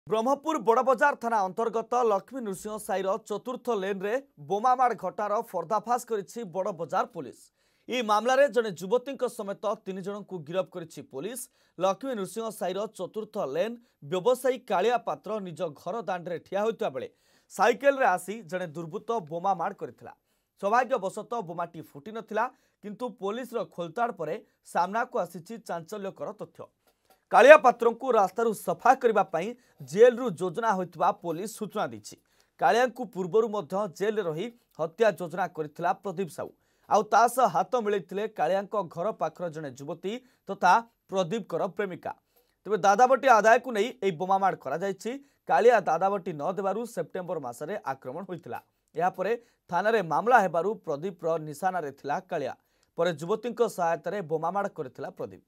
ब्रह्मपुर बड़बजार थाना अंतर्गत लक्ष्मी नृसिंह साईर चतुर्थ लेन रे बोमामाड़ घटार पर्दाफाश करिछि बड़बजार पुलिस। ई मामला रे जने युवती समेत 3 जन को गिरफ करिछि पुलिस। लक्ष्मी नृसिंह साईर चतुर्थ लेन व्यवसायी कालिया पात्र निज घर दांडे ठिया होइता बेले साइकेल रे आसी जने दुर्बृत्त बोमामाड़ करथिला। सौभाग्यवशत बोमाटी फुटी नथिला, किंतु पुलिस रो खोलताड़ परे सामना को आसीछि चांचल्यकर तथ्य। कालिया पात्र को रास्तारू सफा करने जेल रु योजना होइतबा पुलिस सूचना दी। कालिया को पूर्वर जेल रही हत्या योजना करथिला प्रदीप साहू आउ तास हाथ मिलैथिले कालिया घर पाखर जने युवती तथा प्रदीप प्रेमिका। तेज दादाबटी आदाय को नहीं यह बोमामाड़ करा जायछि। कालिया दादाबटी न देबारु सेप्टेम्बर मासरे आक्रमण होइतिला। यापरे थाना रे मामला हेबारु प्रदीप निशाना रे थिला कालिया परे युवती सहायता रे बोमामाड़ करथिला प्रदीप।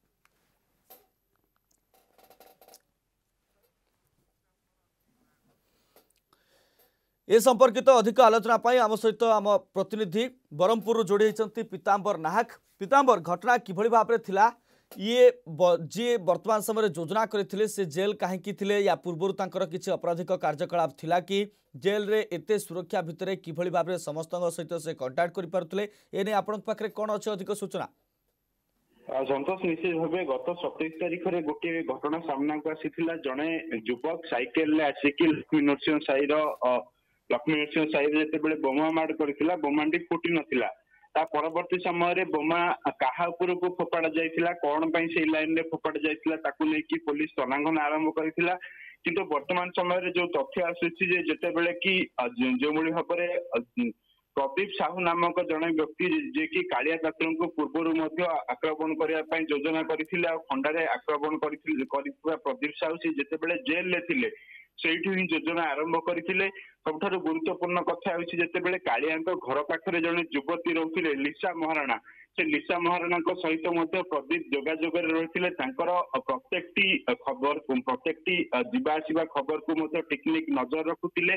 ए संपर्कित अधिक आलोचना आम सहित आम प्रतिनिधि ब्रह्मपुर जोड़ी होती पीतांबर नाहक। पीतांबर, घटना किभली भाव में थिला? ये जी वर्तमान समय योजना करथिले से जेल कहीं थिले या पूर्व तांकर किछि आपराधिक कार्यकलाप थिला कि जेल रे एते सुरक्षा भितर किभली भाव में समस्त सहित से कांटेक्ट करि पारुथिले? एने आपन पाखरे कोन अछि अधिक सूचना? संतोष, निश्चित भाव गत 27 तारिख में गोटे घटना सामना को आसीथिला। जड़े युवक साइकेल आसिकी लक्ष्मी नृसिंह साई जिते बोमामाड़ करथिला, बोमाटी फुटी नथिला। ता परवर्ती समय बोमा काहा उपर को फोपाड़ा जाइथिला, कोन पई से लाइन रे फोपाड़ा जाइथिला ताकू लेकी पुलिस तनाघना आरंभ करथिला। किंतु वर्तमान समय जो तथ्य आसुछि जे जेते बेले कि जो भली भाबरे प्रदीप साहू नामक जड़े व्यक्ति जे कि कालिया पात्र को पूर्वर आक्रमण करने योजना करथिले आ खंडारे आक्रमण करथिले प्रदीप साहू से जेते बेले जेल ले थिले सेठी ही योजना आरंभ करथिले। सबठारु गुरुत्वपूर्ण कथा होछि जेते बेले कालिया घर पाखरे जड़े युवती रहथिले लिसा महाराणा, से लिसा महाराणा सहित प्रदीप जोगाजोग रही प्रत्येकटी खबर प्रत्येकटी जीवाआसवा खबर को टेक्निक नजर रखुले।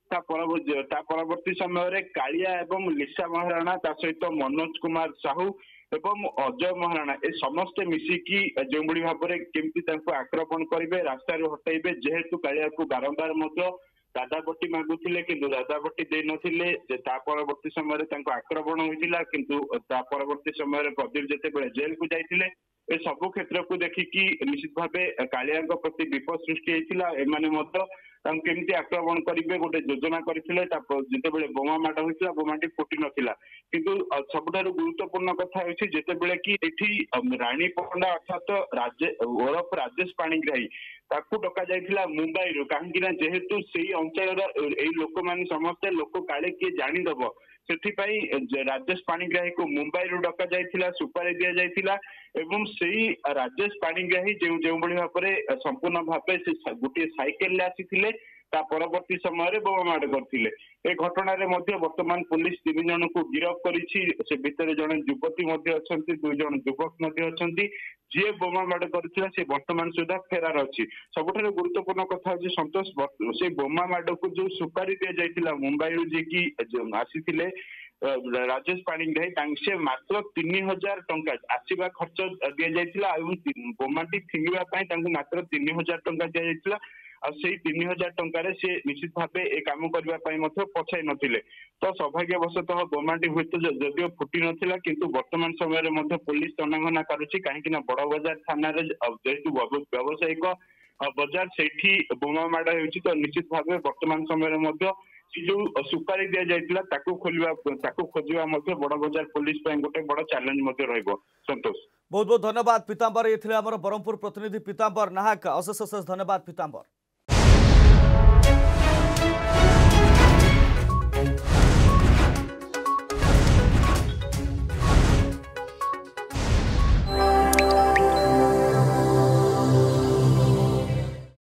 परवर्ती समय कालिया एवं लिसा महाराणा ता सहित मनोज कुमार साहू एवं अजय महाराणा ए समस्ते मिसिकी जो भाव में केमती आक्रमण करेंगे, रास्ता हटाइबे। जेहेतु कालिया को बारंबार दादाबटी मागुले किंतु दादाबटी दे नथिले, परवर्ती समय आक्रमण होइतिला। किंतु परवर्ती समय प्रदीप जेते जेल को जाइतिले ए सबु क्षेत्र को देखिकी निश्चित भावे कालिया प्रति विपद सृष्टि होइतिला। एमाने केमती आक्रमण करेंगे गोटे योजना करथिले। जिते बोमामाड़ होइतिला बोमाटी फुटी नथिला। किंतु सबुठारु गुरुत्वपूर्ण कथा होछि जेते बेले कि एठी रानी पंडा अर्थात ओरफ राजेश पाणिग्राही ताकू डका जाइथिला मुंबई रु। कहीं जेहेतु सेही अंचल लोक मान समस्ते लोक काले किए जानिदब सेथिपाई राजेश पाणिग्राही को मुंबई रु डका जाइथिला, सुपारी दिया जाइथिला एवं सेही राजेश पाणिग्राही जो भाव में संपूर्ण भाव से गोटे साइकेल आसीथिले ता परवर्ती समय बोमामाड़ करथिले। ए घटना रे वर्तमान पुलिस 3 जन को गिरफ्त करिछि। से भितर जने युवती अछंती, 2 जन युवक अछंती। जे बोमामाड़ करथिला से वर्तमान सुधा फेरार अछि। सबठारु गुरुत्वपूर्ण कथा होछि संतोष, से बोमामाड़ को जो सुपारी दिया जाइथिला मुंबई जे कि आसीथिले राजेश पाणिग्राही से मात्र 3000 टंका आसवा खर्च दि जाइथिला। बोमाटी फिंगिबा मात्र 3000 टंका दि जाइथिला। आ 3000 टंकार से निश्चित भाव ए काम करने पछाई नथिले। तो सौभाग्यवशतः बोमाटी हुए जदिव फुटी नथिला, किंतु वर्तमान समय पुलिस तनाघना करुछि। कहीं बड़बजार थाना जेहेतु व्यावसायिक बजार सेठी बोमामाड़ होछि, तो निश्चित भाव वर्तमान समय जो सुपारी दि जाइथिला ताकू खोजिबा बड़बजार पुलिस गोटे बड़ चैलेंज रहिबो। संतोष, बहुत बहुत धन्यवाद पीतांबर। ये ब्रह्मपुर प्रतिनिधि पीतांबर नाहक। अशेष धन्यवाद पीतांबर।